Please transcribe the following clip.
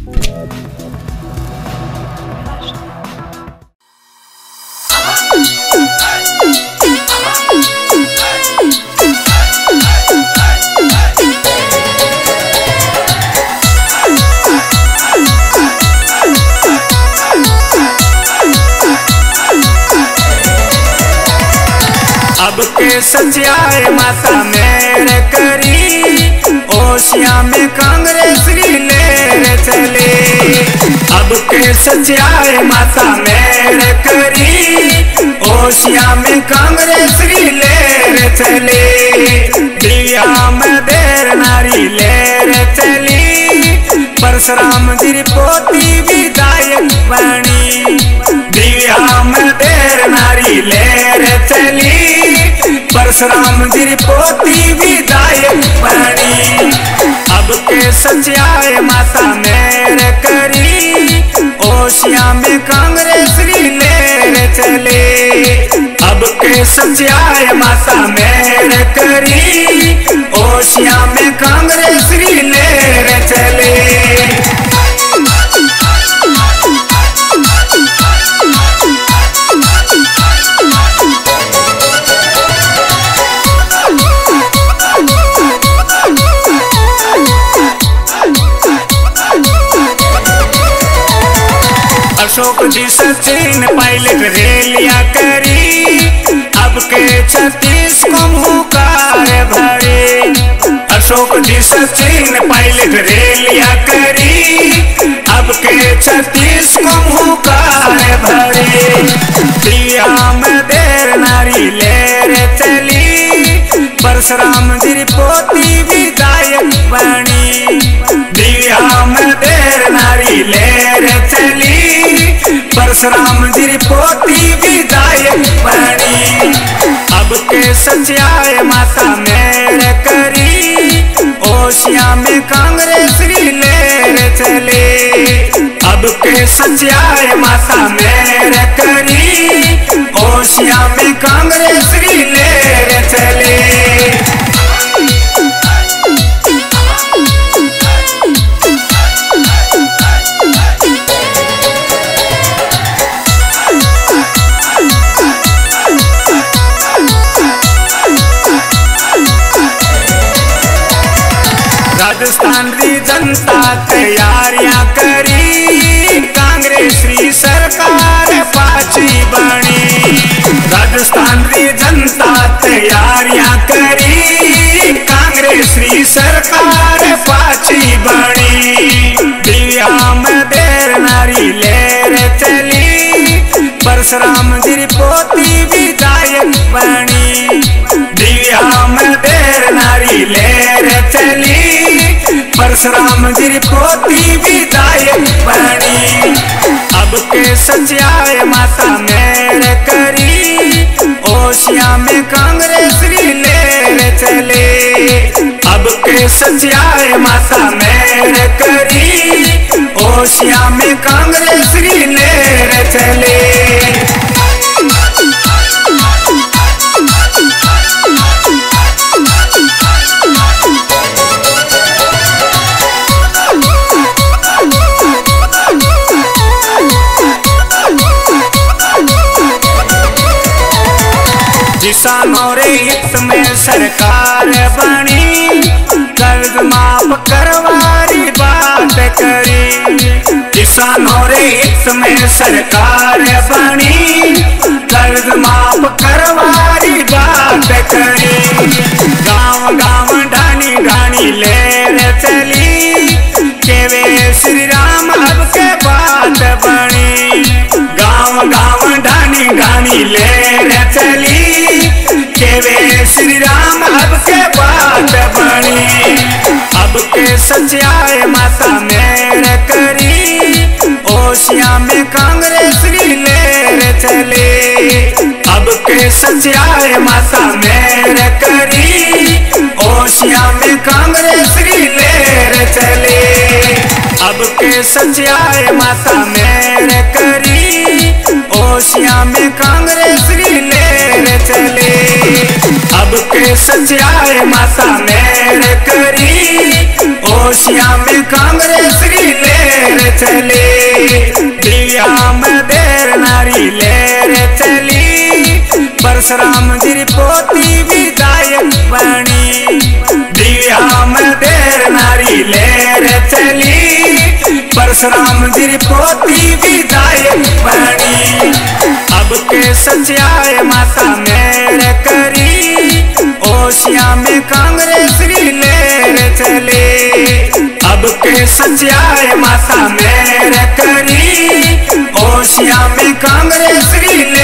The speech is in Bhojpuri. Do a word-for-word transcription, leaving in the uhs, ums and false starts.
अब के सच्चाई माता मेरे करी, ओशिया में कांग्रेस ले चले। अब के सच्चाई माता मेरे करी, ओशिया में कांग्रेस ले चले। दिया में देर नारी ले चली, परशुराम जी पोती विधायक बनी। दिया में देर नारी ले चली, परशुराम जी पोती विधायक बनी। अब के सच्चाई माता मेरे करी, ओशिया में कांग्रेस ले चले। अब के सच्चाई माता मेरे करी, ओशिया में कांग्रेस ले चले। अशोक जी सचिन पायलट रेलिया करी, अब के छत्तीस को मुकार भरे। अशोक जी सचिन पायलट रेलिया करी, अब के छत्तीस को मुकार भरे। दिया में देर नारी ले चली, परशुराम जी पोती विधायक बनी। दिया में देर नारी ले चली, परशुराम जी पोती विधायक बनी। अब के सच्चाई माता मेरे करी, ओशिया में कांग्रेस ले चले। अब के सच्चाई माता मेरे करी, ओशिया में कांग्रेस ले चले। राजस्थान री जनता तैयारियां करी, कांग्रेस री सरकार पाची बनी। राजस्थान री जनता तैयारियां करी, कांग्रेस री सरकार पाची बनी। दिया में देर नारी ले चली, परशुराम जी पोती विधायक बनी। दिया में देर नारी ले चली, परशुराम जी पोती विधायक बनी। अब के सच्चाई माता मेरे करी, ओशिया में कांग्रेस ले चले। अब के सच्चाई माता मेरे करी, ओशिया में कांग्रेस ले चले। किसानों रे हित में सरकार बनी, कर्ज माफ करवारी बात करी। किसानों रे हित में सरकार बनी, कर्ज माफ करवारी बात करी। गांव गांव ढानी ढानी ले चली, केवे श्री राम अब के बात बनी। गांव गांव ढानी ढानी ले चली, केवे श्री राम अब के बात बनी। अब के सच्चाई माता मेरे करी, ओशिया में कांग्रेस ले चले। अब के सच्चाई माता मेरे करी, ओशिया में कांग्रेस ले चले। अब के सच्चाई माता मेरे करी, ओशिया में कांग्रेस ले चले। अब के सच्चाई माता मेरे करी, ओशिया में कांग्रेस ले परशुराम जी पोती विधायक बनी। अब के सच्चाई माता मेरे करी, ओसिया में कांग्रेस की लहर चले। अब के सच्चाई माता मेरे करी, ओसिया में कांग्रेस की